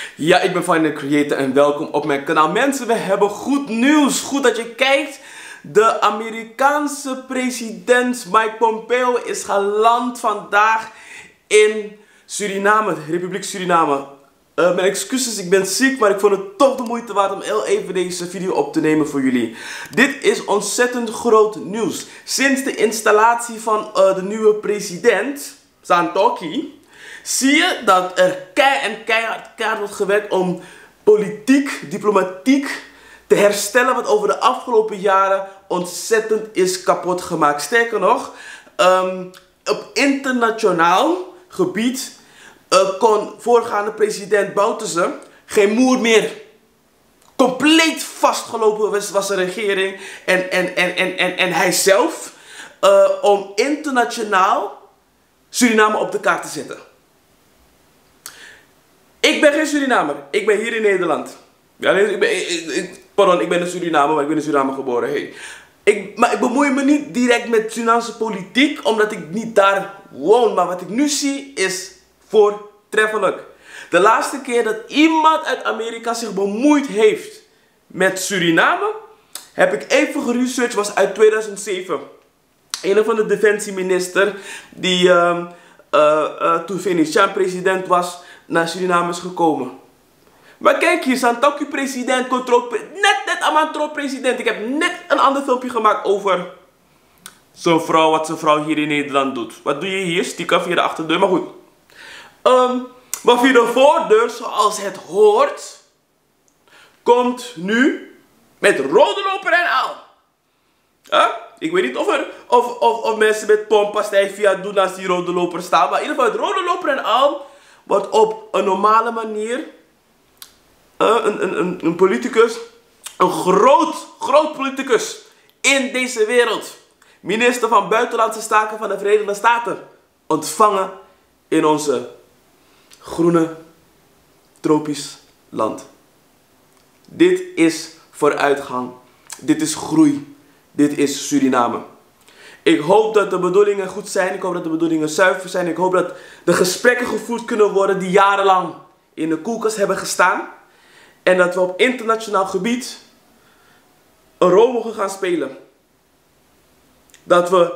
Ja, ik ben Final Creator en welkom op mijn kanaal. Mensen, we hebben goed nieuws. Goed dat je kijkt. De Amerikaanse president Mike Pompeo is geland vandaag in Suriname, Republiek Suriname. Mijn excuses, ik ben ziek, maar ik vond het toch de moeite waard om heel even deze video op te nemen voor jullie. Dit is ontzettend groot nieuws. Sinds de installatie van de nieuwe president, Santokhi, zie je dat er keihard wordt gewerkt om politiek, diplomatiek te herstellen wat over de afgelopen jaren ontzettend is kapot gemaakt. Sterker nog, op internationaal gebied kon voorgaande president Bouterse geen moer meer. Compleet vastgelopen was de regering en hij zelf om internationaal Suriname op de kaart te zetten. Ik ben geen Surinamer. Ik ben hier in Nederland. Ja, ik ben een Surinamer, maar ik ben in Suriname geboren. Hey. Maar ik bemoei me niet direct met Surinaamse politiek, omdat ik niet daar woon. Maar wat ik nu zie is voortreffelijk. De laatste keer dat iemand uit Amerika zich bemoeid heeft met Suriname, heb ik even geresearched, was uit 2007. Een van de defensieminister die toen Venetiaan president was, naar Suriname is gekomen. Maar kijk hier, Santokhi president, net Amantro president. Ik heb net een ander filmpje gemaakt over zo'n vrouw, wat zijn vrouw hier in Nederland doet. Wat doe je hier? Stiekem via de achterdeur, maar goed. Maar via de voordeur, zoals het hoort, komt nu met rode loper en al. Ik weet niet of mensen met pompastij via doen als die rode loper staan. Maar in ieder geval, het rode loper en al wordt op een normale manier een politicus, een groot politicus in deze wereld, minister van Buitenlandse Zaken van de Verenigde Staten, ontvangen in onze groene tropisch land. Dit is vooruitgang. Dit is groei. Dit is Suriname. Ik hoop dat de bedoelingen goed zijn. Ik hoop dat de bedoelingen zuiver zijn. Ik hoop dat de gesprekken gevoerd kunnen worden die jarenlang in de koelkast hebben gestaan. En dat we op internationaal gebied een rol mogen gaan spelen. Dat we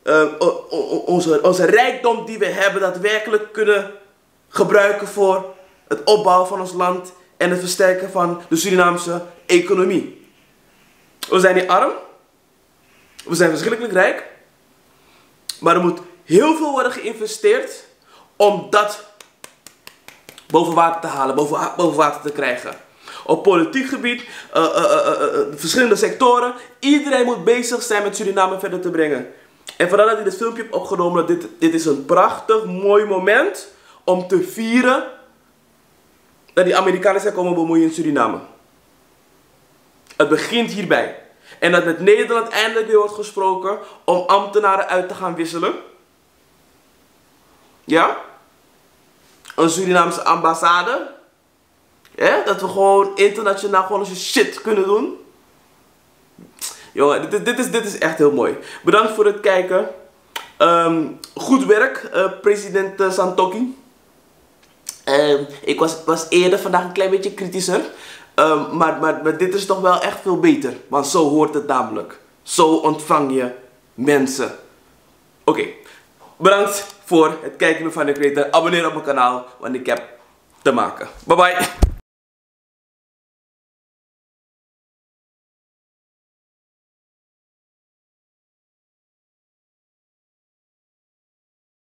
onze rijkdom die we hebben daadwerkelijk kunnen gebruiken voor het opbouwen van ons land en het versterken van de Surinaamse economie. We zijn niet arm. We zijn verschrikkelijk rijk. Maar er moet heel veel worden geïnvesteerd om dat boven water te halen, boven water te krijgen. Op politiek gebied, verschillende sectoren. Iedereen moet bezig zijn met Suriname verder te brengen. En vandaar dat ik dit filmpje heb opgenomen. Dit is een prachtig, mooi moment om te vieren dat die Amerikanen zijn komen bemoeien in Suriname. Het begint hierbij. En dat met Nederland eindelijk weer wordt gesproken om ambtenaren uit te gaan wisselen. Ja? Een Surinaamse ambassade. Ja? Dat we gewoon internationaal gewoon onze shit kunnen doen. Jongen, dit is echt heel mooi. Bedankt voor het kijken. Goed werk, president Santokhi. Ik was eerder vandaag een klein beetje kritischer. Maar dit is toch wel echt veel beter. Want zo hoort het namelijk. Zo ontvang je mensen. Oké. Bedankt voor het kijken van de creator. Abonneer op mijn kanaal. Want ik heb te maken. Bye bye.